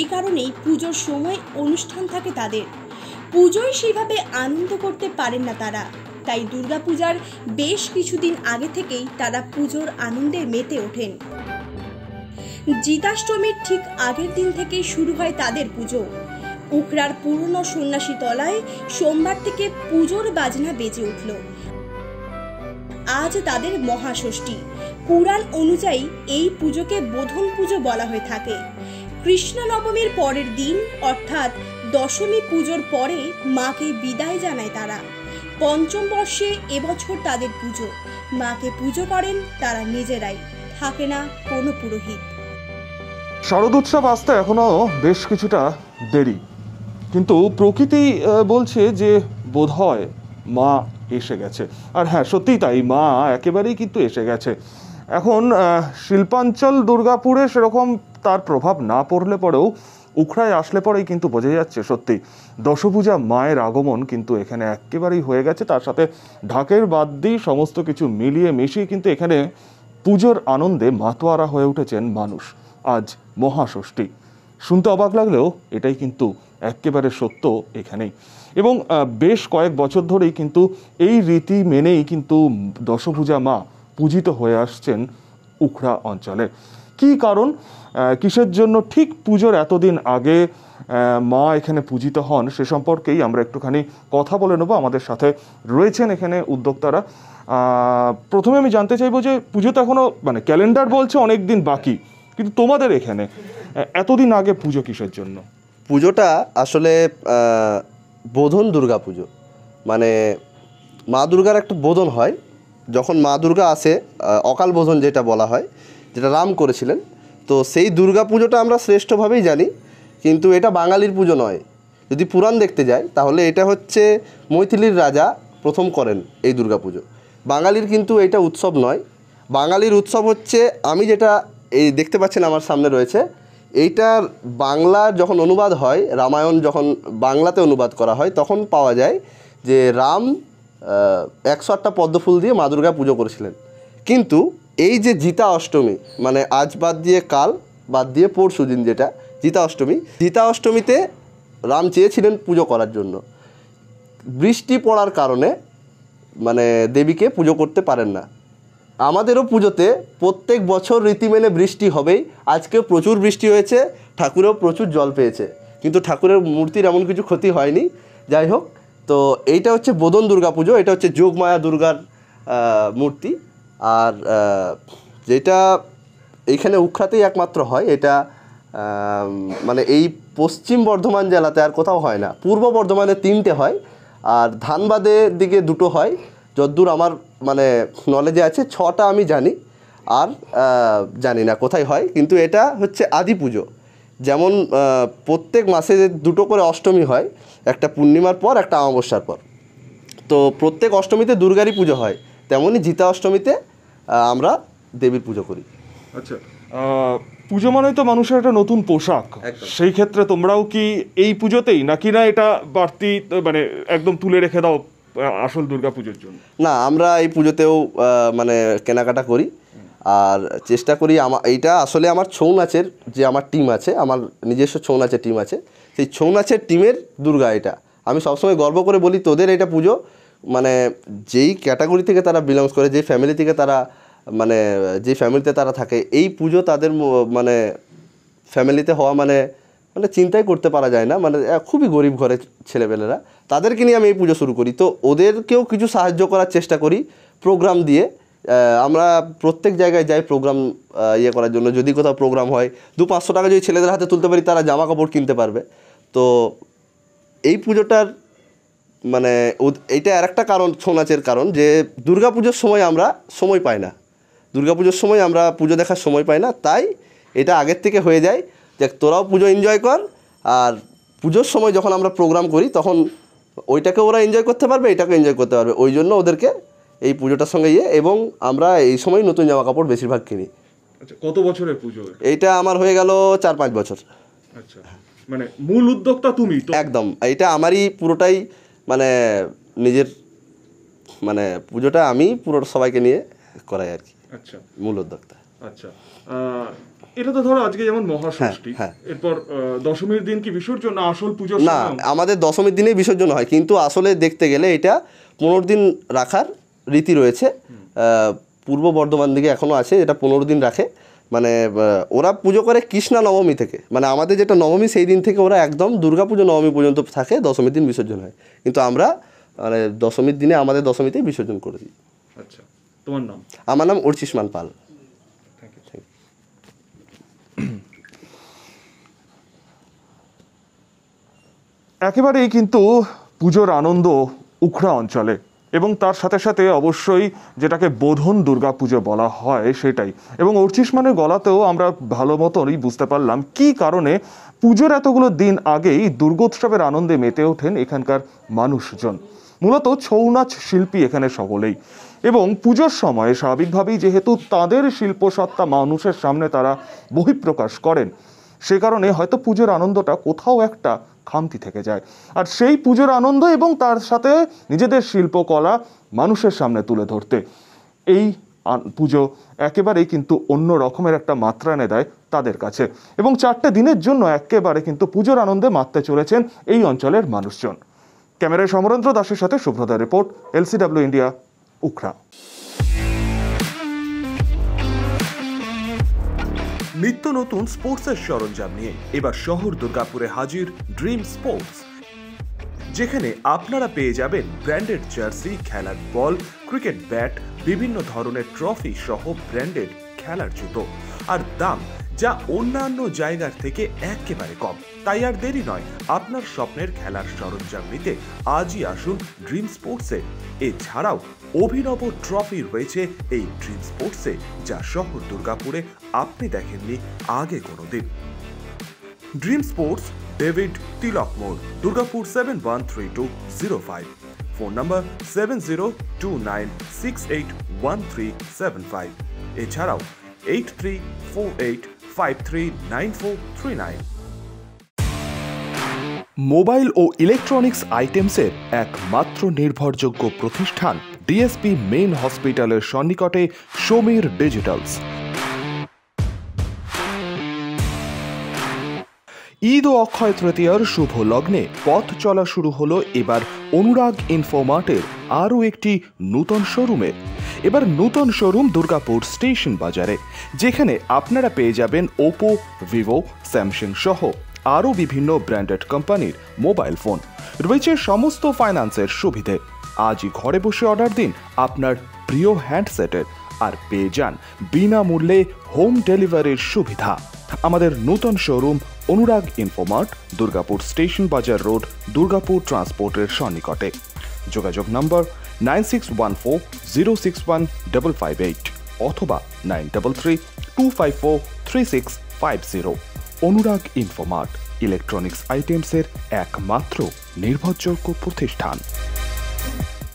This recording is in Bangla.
কারণেই পুজোর সময় অনুষ্ঠান থাকে তাদের। পুজোয় সেভাবে আনন্দ করতে পারেন না তারা, তাই দুর্গাপূজার বেশ কিছুদিন আগে থেকেই তারা পুজোর আনন্দে মেতে ওঠেন। জিতাষ্টমীর ঠিক আগের দিন থেকেই শুরু হয় তাদের পুজো। উখড়ার পুরনো সন্ন্যাসী তলায় সোমবার থেকে পুজোর বাজনা বেজে উঠল। আজ তাদের মহাষষ্ঠী। পুরাণ অনুযায়ী এই পুজোকে বোধন পুজো বলা হয়ে থাকে। কৃষ্ণ নবমীর পরের দিন অর্থাৎ দশমী পুজোর পরে মাকে বিদায় জানায় তারা। পঞ্চম বর্ষে এবছর তাদের পুজো। মাকে পুজো করেন তারা নিজেরাই, থাকে না কোনো পুরোহিত। শারদোৎসব আসতে এখনো বেশ কিছুটা দেরি, কিন্তু প্রকৃতি বলছে যে বোধহয় মা এসে গেছে। আর হ্যাঁ, সত্যিই তাই, মা একেবারেই কিন্তু এসে গেছে। এখন শিল্পাঞ্চল দুর্গাপুরে সেরকম তার প্রভাব না পড়লে পরেও উখড়ায় আসলে পরেই কিন্তু বোঝা যাচ্ছে সত্যি দশভূজা মায়ের আগমন কিন্তু এখানে একেবারেই হয়ে গেছে। তার সাথে ঢাকের বাদ দিয়ে সমস্ত কিছু মিলিয়ে মিশিয়ে কিন্তু এখানে পুজোর আনন্দে মাতোয়ারা হয়ে উঠেছেন মানুষ। আজ মহাষষ্ঠী, শুনতে অবাক লাগলেও এটাই কিন্তু একেবারে সত্য এখানেই। এবং বেশ কয়েক বছর ধরেই কিন্তু এই রীতি মেনেই কিন্তু দশভূজা মা পূজিত হয়ে আসছেন উখড়া অঞ্চলে। কি কারণ, কিসের জন্য ঠিক পুজোর এতদিন আগে মা এখানে পূজিত হন, সে সম্পর্কেই আমরা একটুখানি কথা বলে নেবো। আমাদের সাথে রয়েছেন এখানে উদ্যোক্তারা। প্রথমে আমি জানতে চাইবো যে পুজো তো এখনো মানে ক্যালেন্ডার বলছে অনেক দিন বাকি, কিন্তু তোমাদের এখানে এতদিন আগে পুজো কিসের জন্য? পুজোটা আসলে বোধন দুর্গা পুজো, মানে মা দুর্গার একটা বোধন হয়। যখন মা দুর্গা আসে, অকাল বোধন যেটা বলা হয়, যেটা রাম করেছিলেন, তো সেই দুর্গা পুজোটা আমরা শ্রেষ্ঠভাবেই জানি, কিন্তু এটা বাঙালির পুজো নয়। যদি পুরাণ দেখতে যাই তাহলে এটা হচ্ছে মৈথিলির রাজা প্রথম করেন এই দুর্গা পুজো। বাঙালির কিন্তু এটা উৎসব নয়। বাঙালির উৎসব হচ্ছে, আমি যেটা এই দেখতে পাচ্ছেন আমার সামনে রয়েছে, এইটার বাংলার যখন অনুবাদ হয়, রামায়ণ যখন বাংলাতে অনুবাদ করা হয়, তখন পাওয়া যায় যে রাম 108টা পদ্মফুল দিয়ে মা দুর্গা পুজো করেছিলেন। কিন্তু এই যে জিতা অষ্টমী, মানে আজ বাদ দিয়ে কাল বাদ দিয়ে পরশু দিন যেটা জিতা অষ্টমী, জিতা অষ্টমীতে রাম চেয়েছিলেন পুজো করার জন্য। বৃষ্টি পড়ার কারণে মানে দেবীকে পুজো করতে পারেন না। আমাদেরও পুজোতে প্রত্যেক বছর রীতি মেনে বৃষ্টি হবেই। আজকেও প্রচুর বৃষ্টি হয়েছে, ঠাকুরেও প্রচুর জল পেয়েছে, কিন্তু ঠাকুরের মূর্তির এমন কিছু ক্ষতি হয়নি। যাই হোক, তো এইটা হচ্ছে বোধন দুর্গা পুজো, এটা হচ্ছে যোগমায়া দুর্গার মূর্তি। আর যেটা এইখানে উখড়াতেই একমাত্র হয়, এটা মানে এই পশ্চিম বর্ধমান জেলাতে আর কোথাও হয় না। পূর্ব বর্ধমানে 3টে হয়, আর ধানবাদের দিকে 2টো হয়, যতদূর আমার মানে নলেজে আছে। 6টা আমি জানি, আর জানি না কোথায় হয়। কিন্তু এটা হচ্ছে আদি পুজো। যেমন প্রত্যেক মাসে 2টো করে অষ্টমী হয়, একটা পূর্ণিমার পর, একটা অমাবস্যার পর। তো প্রত্যেক অষ্টমীতে দুর্গারই পুজো হয়, তেমনই জিতা অষ্টমীতে আমরা দেবীর পুজো করি। আচ্ছা, পুজো মানে তো মানুষের একটা নতুন পোশাক, সেই ক্ষেত্রে তোমরাও কি এই পুজোতেই, নাকি না এটা বাড়তি মানে একদম তুলে রেখে দাও আসল দুর্গা পুজোর জন্য? না, আমরা এই পুজোতেও মানে কেনাকাটা করি, আর চেষ্টা করি। এইটা আসলে আমার ছৌ নাচের যে আমার টিম আছে, আমার নিজস্ব ছৌ নাচের টিম আছে, সেই ছৌ নাচের টিমের দুর্গা এটা। আমি সবসময় গর্ব করে বলি, তোদের এটা পুজো, মানে যেই ক্যাটাগরি থেকে তারা বিলংস করে, যে ফ্যামিলি থেকে তারা মানে যে ফ্যামিলিতে তারা থাকে, এই পুজো তাদের মানে ফ্যামিলিতে হওয়া মানে মানে চিন্তাই করতে পারা যায় না। মানে খুবই গরিব ঘরের ছেলেপেলেরা, তাদেরকে নিয়ে আমি এই পুজো শুরু করি। তো ওদেরকেও কিছু সাহায্য করার চেষ্টা করি প্রোগ্রাম দিয়ে। আমরা প্রত্যেক জায়গায় যাই প্রোগ্রাম ইয়ে করার জন্য। যদি কোথাও প্রোগ্রাম হয়, 200-500 টাকা যদি ছেলেদের হাতে তুলতে পারি, তারা জামা কাপড় কিনতে পারবে। তো এই পুজোটার মানে এইটা আর একটা কারণ, ছৌ নাচের কারণ, যে দুর্গা পুজোর সময় আমরা সময় পাই না। দুর্গা পুজোর সময় আমরা পুজো দেখার সময় পাই না, তাই এটা আগের থেকে হয়ে যায় যে তোরাও পুজো এনজয় কর, আর পুজোর সময় যখন আমরা প্রোগ্রাম করি তখন ওইটাকে ওরা এনজয় করতে পারবে, এটাকে এনজয় করতে পারবে। ওই জন্য ওদেরকে এই পুজোটার সঙ্গে এবং আমরা এই সময় নতুন জামা কাপড় বেশিরভাগ কিনি। আচ্ছা, কত বছরের পুজো? এইটা আমার হয়ে গেল 4-5 বছর। আচ্ছা, মানে মূল উদ্যোক্তা তুমি তো? একদম, এইটা আমারই পুরোটাই, মানে নিজের, মানে পুজোটা আমি পুরো সবাইকে নিয়ে করাই আর কি। আচ্ছা, মূল উদ্যোক্তা। আচ্ছা, এটা তো ধরো আজকে যেমন মহাষষ্ঠী, হ্যাঁ। এরপর দশমীর দিন কি বিসর্জন না আসল পুজোর না, সময়? আমাদের দশমীর দিনেই বিসর্জন হয়, কিন্তু আসলে দেখতে গেলে এটা 15 দিন রাখার রীতি রয়েছে। পূর্ব বর্ধমান দিকে এখনও আছে, এটা 15 দিন রাখে। মানে ওরা পুজো করে কৃষ্ণা নবমী থেকে, মানে আমাদের যেটা নবমী সেই দিন থেকে ওরা একদম দুর্গাপুজো নবমী পর্যন্ত থাকে, দশমীর দিন বিসর্জন হয়। কিন্তু আমরা মানে দশমীর দিনে আমাদের দশমীতেই বিসর্জন করে দিই। আচ্ছা, তোমার নাম? আমার নাম অর্চিষ্মান পাল। একেবারেই কিন্তু পুজোর আনন্দ উখড়া অঞ্চলে, এবং তার সাথে সাথে অবশ্যই যেটাকে বোধন দুর্গাপুজো বলা হয় সেটাই। এবং অর্চিষ্মানের গলাতেও আমরা ভালো মতনই বুঝতে পারলাম কী কারণে পুজোর এতগুলো দিন আগেই দুর্গোৎসবের আনন্দে মেতে ওঠেন এখানকার মানুষজন। মূলত ছৌ নাচ শিল্পী এখানে সকলেই, এবং পুজোর সময় স্বাভাবিকভাবেই যেহেতু তাদের শিল্পসত্তা মানুষের সামনে তারা বহিঃপ্রকাশ করেন, সে কারণে হয়তো পুজোর আনন্দটা কোথাও একটা খামতি থেকে যায়। আর সেই পুজোর আনন্দ এবং তার সাথে নিজেদের শিল্পকলা মানুষের সামনে তুলে ধরতে এই পুজো একেবারেই কিন্তু অন্য রকমের একটা মাত্রা এনে দেয় তাদের কাছে। এবং 4টে দিনের জন্য একেবারে কিন্তু পুজোর আনন্দে মাততে চলেছেন এই অঞ্চলের মানুষজন। ক্যামেরায় সমরেন্দ্র দাসের সাথে শুভ্রতার রিপোর্ট, LCW ইন্ডিয়া, উখড়া। নিত্য নতুন স্পোর্টসের সরঞ্জাম নিয়ে এবার শহর দুর্গাপুরে হাজির ড্রিম স্পোর্টস, যেখানে আপনারা পেয়ে যাবেন ব্র্যান্ডেড জার্সি, খেলার বল, ক্রিকেট ব্যাট, বিভিন্ন ধরনের ট্রফি সহ ব্র্যান্ডেড খেলার জুতো, আর দাম যা অন্যান্য জায়গার থেকে একেবারে কম। তাই আর দেরি নয়, আপনার স্বপ্নের খেলার সরঞ্জাম নিতে আজই আসুন ড্রিম স্পোর্টসে। এছাড়াও অভিনব ট্রফি রয়েছে এই ড্রিম স্পোর্টসে, যা শহর দুর্গাপুরে আপনি দেখেননি আগে কোনোদিন। ড্রিম স্পোর্টস, ডেভিড তিলক মোড়, দুর্গাপুর 713205। ফোন নম্বর 7029681375। এছাড়াও 8348539439। মোবাইল ও ইলেকট্রনিক্স আইটেমসের একমাত্র নির্ভরযোগ্য প্রতিষ্ঠান ডিএসপি মেইন হসপিটালের সন্নিকটে সমীর ডিজিটালস। ঈদ ও অক্ষয় তৃতীয়ার শুভ লগ্নে পথ চলা শুরু হলো এবার অনুরাগ ইনফোমার্টের আরও একটি নূতন শোরুমে। এবার নূতন শোরুম দুর্গাপুর স্টেশন বাজারে, যেখানে আপনারা পেয়ে যাবেন ওপো, ভিভো, স্যামসাং সহ আরও বিভিন্ন ব্র্যান্ডেড কোম্পানির মোবাইল ফোন। রয়েছে সমস্ত ফাইন্যান্সের সুবিধে। আজই ঘরে বসে অর্ডার দিন আপনার প্রিয় হ্যান্ডসেটের, আর পেয়ে যান বিনামূল্যে হোম ডেলিভারির সুবিধা। আমাদের নূতন showroom Anurag Infomart, Durgapur station Bazar road, Durgapur ট্রান্সপোর্টের সন্নিকটে। যোগাযোগ নম্বর 9614061558 অথবা 9332543650। অনুরাগ ইনফোমার্ট, ইলেকট্রনিক্স আইটেমসের একমাত্র নির্ভরযোগ্য প্রতিষ্ঠান।